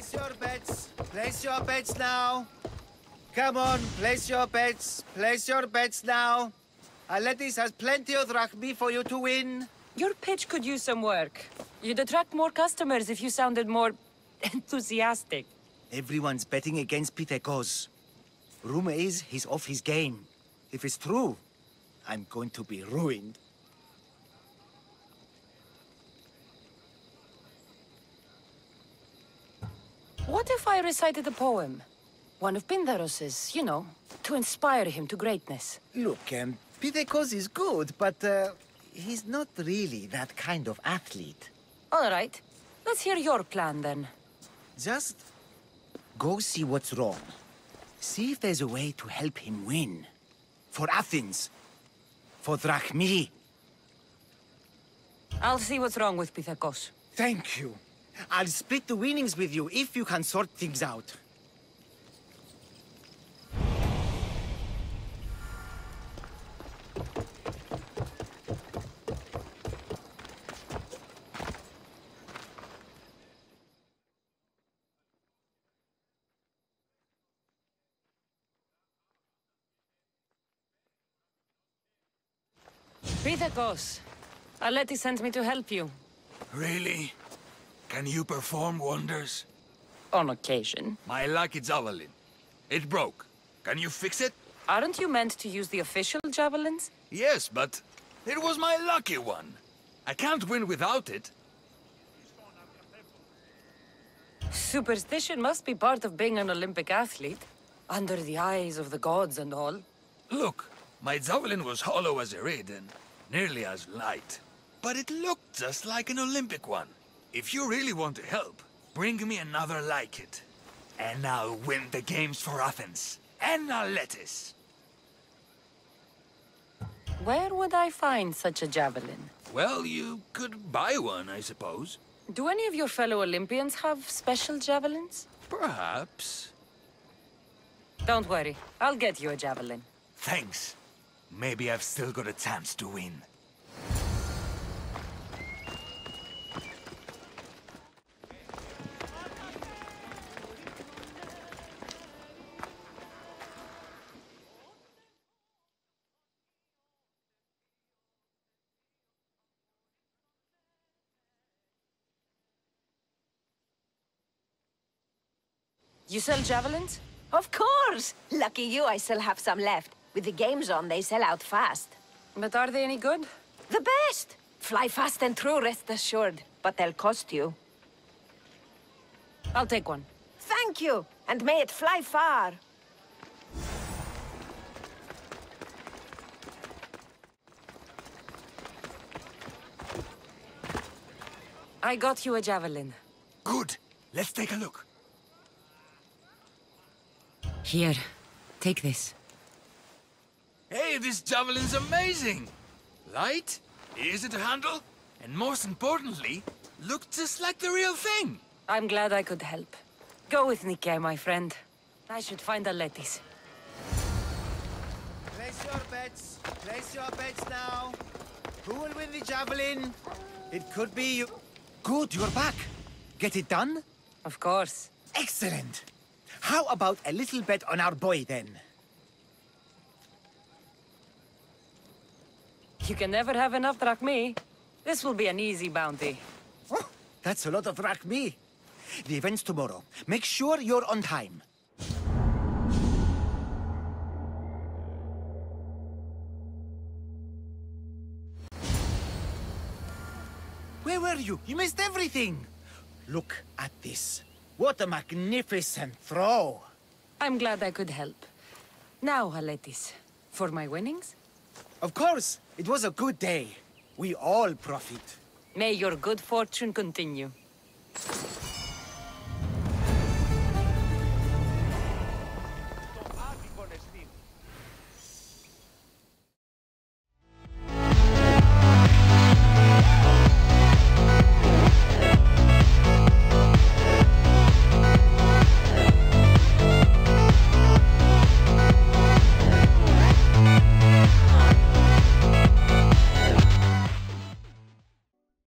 Place your bets. Place your bets now. Come on, place your bets. Place your bets now. Aletis has plenty of drachmi for you to win. Your pitch could use some work. You'd attract more customers if you sounded more enthusiastic. Everyone's betting against Pitekos. Rumor is he's off his game. If it's true, I'm going to be ruined. What if I recited a poem? One of Pindaros's, you know, to inspire him to greatness. Look, Pitekos is good, but he's not really that kind of athlete. All right. Let's hear your plan, then. Just go see what's wrong. See if there's a way to help him win. For Athens. For drachmi. I'll see what's wrong with Pitekos. Thank you. I'll split the winnings with you if you can sort things out. Pitekos, Aleti sent me to help you. Really? Can you perform wonders? On occasion. My lucky javelin. It broke. Can you fix it? Aren't you meant to use the official javelins? Yes, but it was my lucky one. I can't win without it. Superstition must be part of being an Olympic athlete. Under the eyes of the gods and all. Look, my javelin was hollow as a reed and nearly as light. But it looked just like an Olympic one. If you really want to help, bring me another like it. And I'll win the games for Athens. And Aletis. Where would I find such a javelin? Well, you could buy one, I suppose. Do any of your fellow Olympians have special javelins? Perhaps. Don't worry, I'll get you a javelin. Thanks. Maybe I've still got a chance to win. You sell javelins? Of course! Lucky you, I still have some left. With the games on, they sell out fast. But are they any good? The best! Fly fast and true, rest assured. But they'll cost you. I'll take one. Thank you! And may it fly far! I got you a javelin. Good. Let's take a look. Here, take this. Hey, this javelin's amazing! Light, easy to handle, and most importantly, look just like the real thing! I'm glad I could help. Go with Nike, my friend. I should find Aletis. Place your bets. Place your bets now. Who will win the javelin? It could be you. Good, you're back. Get it done? Of course. Excellent. How about a little bet on our boy, then? You can never have enough drachmi. This will be an easy bounty. Oh, that's a lot of drachmi. The event's tomorrow. Make sure you're on time. Where were you? You missed everything. Look at this. What a magnificent throw. I'm glad I could help. Now, Aletis, for my winnings? Of course, it was a good day. We all profit. May your good fortune continue.